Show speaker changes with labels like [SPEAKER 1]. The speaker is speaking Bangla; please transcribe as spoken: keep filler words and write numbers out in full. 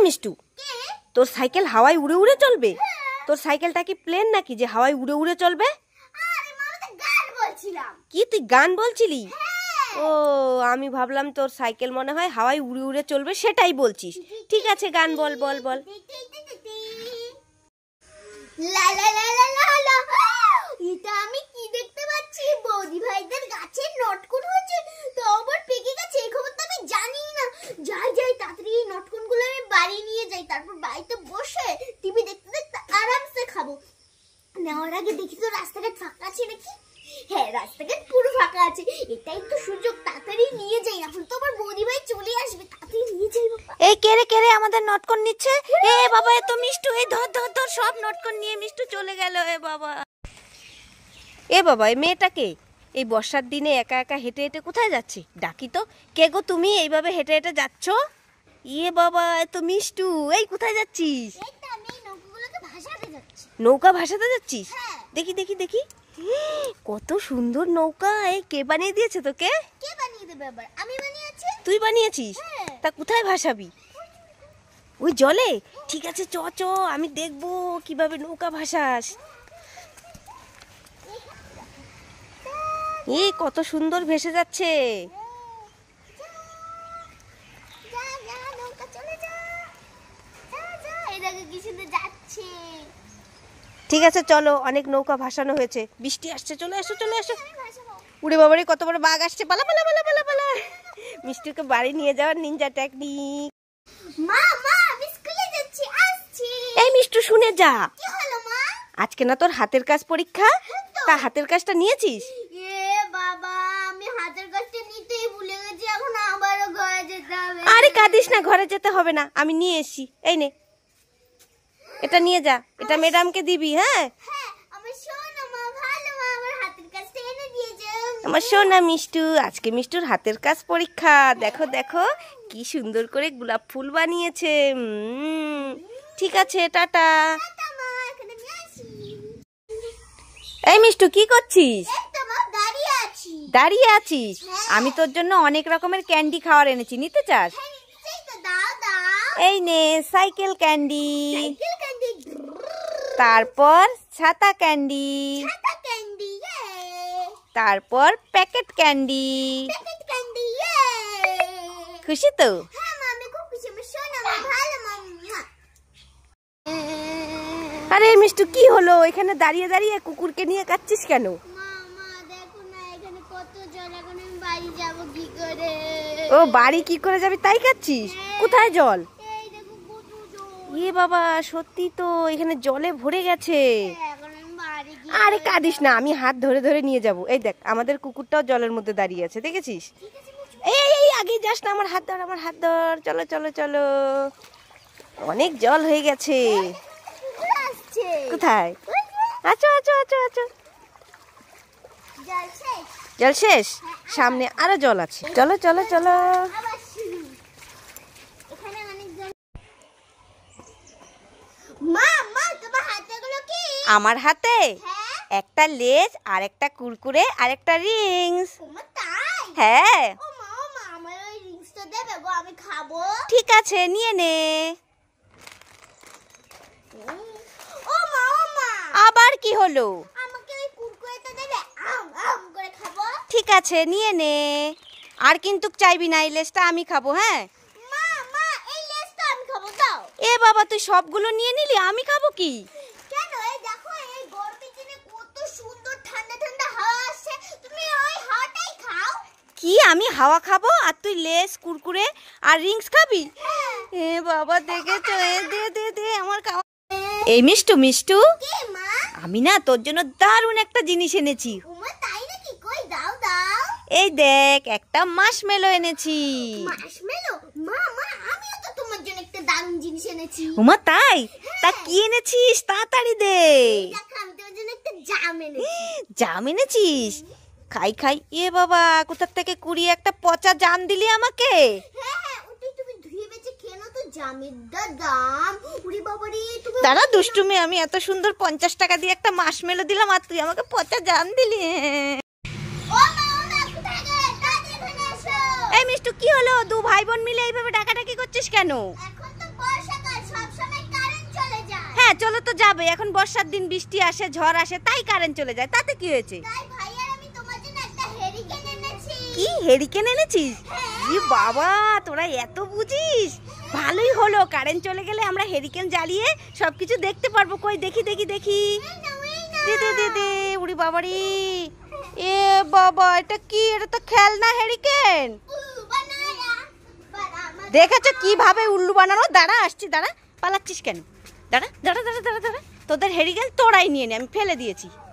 [SPEAKER 1] মিষ্টু, তোর সাইকেল হাওয়ায় উড়ে উড়ে চলবে? তোর সাইকেলটা কি প্লেন নাকি যে হাওয়ায় উড়ে উড়ে চলবে? কি তুই গান বলছিলি? ও, আমি ভাবলাম তোর সাইকেল মনে হয় হাওয়ায় উড়ে উড়ে চলবে, সেটাই বলছিস। ঠিক আছে, গান বল বল বল।
[SPEAKER 2] এটা আমি কি দেখতে পাচ্ছি? বৌদি ভাইদের গাছের নটকুন হয়েছে, তো আবার পেকে গেছে। এই খবর তো আমি জানি না। যাই যাই তাড়াতাড়ি এই নটকুন গুলো আমি বাড়ি নিয়ে যাই, তারপর বাড়িতে বসে টিভি দেখতে দেখতে আরামসে খাবো। নেওয়ার আগে দেখি তো রাস্তাঘাট ফাঁকা আছে নাকি। হ্যাঁ, রাস্তাঘাট পুরো ফাঁকা আছে, এটাই তো সুযোগ। তাড়াতাড়ি নিয়ে যাই, এখন তো আবার বৌদি ভাই চলে আসবে। তাড়াতাড়ি নিয়ে যাই।
[SPEAKER 1] এই কেরে কেরে আমাদের নটকন নিচ্ছে। এ বাবা, এ তো মিষ্টু। এই ধর ধর ধর, সব নটকন নিয়ে মিষ্টু চলে গেল। এ বাবা, এ বাবা, এই মেয়েটাকে এই বর্ষার দিনে একা একা হেঁটে হেঁটে কোথায় যাচ্ছে? ডাকি তো। কে গো তুমি, এইভাবে হেঁটে হেঁটে যাচ্ছ? ইয়ে বাবা, এ তো মিষ্টু। এই কোথায় যাচ্ছিস? নৌকা ভাসাতে যাচ্ছিস? দেখি দেখি দেখি, কত সুন্দর নৌকা। এই কে বানিয়ে দিয়েছে তোকে?
[SPEAKER 2] কে বানিয়ে দেবে আবার? আমি বানিয়েছি।
[SPEAKER 1] তুই বানিয়েছিস? তা কোথায় ভাসাবি? ওই জলে? ঠিক আছে, চ চ, আমি দেখবো কিভাবে নৌকা ভাসাস। এই কত সুন্দর ভেসে যাচ্ছে। ঠিক আছে, চলো, অনেক নৌকা ভাসানো হয়েছে। বৃষ্টি আসছে, চলে আসো চলে আসো। উড়ে বাবারে, কত বড় বাঘ আসছে। পালা পালা পালা পালা পালা। মিষ্টিকে বাড়ি নিয়ে যাওয়ার নিনজা টেকনিক।
[SPEAKER 2] মা মা, আমি স্কুলে যাচ্ছি, আসছি।
[SPEAKER 1] এই মিষ্টু, শুনে যা।
[SPEAKER 2] কি হলো মা?
[SPEAKER 1] আজকে না তোর হাতের কাজ পরীক্ষা? তা হাতের কাজটা নিয়েছিস?
[SPEAKER 2] এ বাবা, আমি হাতের কাজটা নিতেই ভুলে গেছি। এখন আবারও ঘরে যেতে হবে।
[SPEAKER 1] আরে কাঁদিস না, ঘরে যেতে হবে না, আমি নিয়ে এসেছি। এই নে, এটা নিয়ে যা, এটা ম্যাডামকে দিবি। হ্যাঁ
[SPEAKER 2] হ্যাঁ, আমার সোনা মা, ভালো মা, আমার হাতের কাজটা এনে দিয়েছে।
[SPEAKER 1] আমার সোনা মিষ্টু, আজকে মিষ্টুর হাতের কাজ পরীক্ষা। দেখো দেখো, কি সুন্দর করে গোলাপ ফুল বানিয়েছে। উম, ঠিক আছে, টাটা।
[SPEAKER 2] টাটা মা, এখন আমি আসি।
[SPEAKER 1] এই মিষ্টু, কি করছিস?
[SPEAKER 2] এই তো মা, দাঁড়িয়ে আছি।
[SPEAKER 1] দাঁড়িয়ে আছিস? আমি তোর জন্য অনেক রকমের ক্যান্ডি খাওয়ার এনেছি, নিতে চাস?
[SPEAKER 2] হ্যাঁ, নিশ্চয়ই তো, দাও দাও।
[SPEAKER 1] এই নে, সাইকেল ক্যান্ডি,
[SPEAKER 2] সাইকেল ক্যান্ডি,
[SPEAKER 1] তারপর ছাতা ক্যান্ডি,
[SPEAKER 2] ছাতা ক্যান্ডি, ইয়ে।
[SPEAKER 1] তারপর প্যাকেট ক্যান্ডি।
[SPEAKER 2] প্যাকেট ক্যান্ডি, ইয়ে।
[SPEAKER 1] খুশি তো?
[SPEAKER 2] হ্যাঁ মা, আমি খুব খুশি। আমার সোনা মা, ভালো মা।
[SPEAKER 1] আরে মিষ্টু, কি হলো? এখানে দাঁড়িয়ে দাঁড়িয়ে কুকুরকে নিয়ে কাচ্ছিস কেন?
[SPEAKER 2] মা মা, দেখো না, এখানে কত জল। এখন আমি বাড়ি যাব কি করে?
[SPEAKER 1] ও, বাড়ি কি করে যাবি তাই কাচ্ছিস? কোথায় জল?
[SPEAKER 2] এই দেখো কত জল।
[SPEAKER 1] ইয়ে বাবা, সত্যি তো, এখানে জলে ভরে গেছে।
[SPEAKER 2] এখন আমি বাড়ি কি?
[SPEAKER 1] আরে কাঁদিস না, আমি হাত ধরে ধরে নিয়ে যাব। এই দেখ, আমাদের কুকুরটাও জলের মধ্যে দাঁড়িয়ে আছে, দেখেছিস? এই এই আগে যাস না, আমার হাত ধর, আমার হাত ধর। চলো চলো চলো, অনেক জল হয়ে গেছে।
[SPEAKER 2] আসছে
[SPEAKER 1] কোথায়? আচ্ছা আচ্ছা আচ্ছা আচ্ছা,
[SPEAKER 2] জল শেষ।
[SPEAKER 1] জল শেষ? সামনে আরো জল আছে। চলো চলো চলো।
[SPEAKER 2] আবার শুরু। এখানে অনেক জল। মা মা, তোমার হাতেগুলো কি?
[SPEAKER 1] আমার হাতে
[SPEAKER 2] হ্যাঁ।
[SPEAKER 1] একটা লেজ, আর একটা কুরকুরে, আর একটা রিংস।
[SPEAKER 2] ওমা, তাই?
[SPEAKER 1] হ্যাঁ।
[SPEAKER 2] ও মা, ও মা, আমার ওই রিংসটা দেবে গো, আমি খাবো।
[SPEAKER 1] ঠিক আছে, নিয়ে নে।
[SPEAKER 2] ও মা, ও মা,
[SPEAKER 1] আবার কি হলো?
[SPEAKER 2] আমাকে ওই কুরকুরেটা দেবে, আম আম করে খাবো।
[SPEAKER 1] ঠিক আছে, নিয়ে নে। আর কিন্তু চাইবি না, এই লেজটা আমি খাবো। হ্যাঁ
[SPEAKER 2] মা মা, এই লেসটা আমি খাবো, দাও।
[SPEAKER 1] এ বাবা, তুই সবগুলো নিয়ে নিলি, আমি খাবো কি?
[SPEAKER 2] কেন? এই দেখো, এই গরমের দিনে কত সুন্দর ঠান্ডা ঠান্ডা হাওয়া আসছে, তুমি ওই হাওয়াটাই খাও।
[SPEAKER 1] কি, আমি হাওয়া খাবো আর তুই লেজ, কুরকুরে আর রিংস খাবি? এ বাবা, দেখেছো? এ দে দে দে আমার খাওয়া। এই মিষ্টু, মিষ্টু,
[SPEAKER 2] কি মা?
[SPEAKER 1] আমি না তোর জন্য দারুণ একটা জিনিস এনেছি।
[SPEAKER 2] ওমা, তাই নাকি? কই, দাও দাও।
[SPEAKER 1] এই দেখ, একটা মাশমেলো এনেছি।
[SPEAKER 2] মাশমেলো? মা মা, আমিও তো তোমার জন্য একটা দারুণ জিনিস এনেছি।
[SPEAKER 1] ওমা, তাই? তা কি এনেছিস? তাড়াতাড়ি দে।
[SPEAKER 2] দেখো, আমি তোমার জন্য একটা জাম এনেছি।
[SPEAKER 1] জাম এনেছিস? খাই খাই। এ বাবা, কোথা থেকে কুড়িয়ে একটা পচা জাম দিলি আমাকে?
[SPEAKER 2] হ্যাঁ হ্যাঁ, ওটাই তুমি ধুয়ে বেঁচে খেয়ে নাও তো, জামের দা দাম। উড়ি বাবারে, তুমি
[SPEAKER 1] দাঁড়া দুষ্টুমি, আমি এত সুন্দর পঞ্চাশ টাকা দিয়ে একটা মাশমেলো দিলাম, আর তুই আমাকে পচা জাম দিলি।
[SPEAKER 2] ও মা, ও মা, কোথায় গেলে? তাড়াতাড়ি এখানে এসো।
[SPEAKER 1] এই মিষ্টু, কি হলো? দু ভাই বোন মিলে এইভাবে ডাকাডাকি করছিস কেন?
[SPEAKER 2] এখন তো বর্ষা
[SPEAKER 1] চলো তো যাবে, এখন বর্ষার দিন বৃষ্টি আসে ঝড় আসে তাই কারেন্ট চলে যায়, তাতে কি হয়েছে?
[SPEAKER 2] তাই ভাই আর আমি তোমার জন্য একটা হেরিকেন এনেছি।
[SPEAKER 1] কি হেরিকেন এনেছিস? ই বাবা, তোরা এত বুঝিস, ভালোই হলো, কারেন্ট চলে গেলে আমরা হেরিকেন জ্বালিয়ে সবকিছু দেখতে পারবো। কই দেখি দেখি দেখি, দিদি দিদি, উড়ি বাবারি, এ বাবা এটা কি? এটা তো খেলনা হেরিকেন। দেখেছো কিভাবে উল্লু বানানো? দাঁড়া আসছি, দাঁড়া, পালাচ্ছিস কেন? দাঁড়া দাঁড়া দাঁড়া দাঁড়া দাঁড়া, তোদের হেরিকেন তোরাই নিয়ে নে, আমি ফেলে দিয়েছি।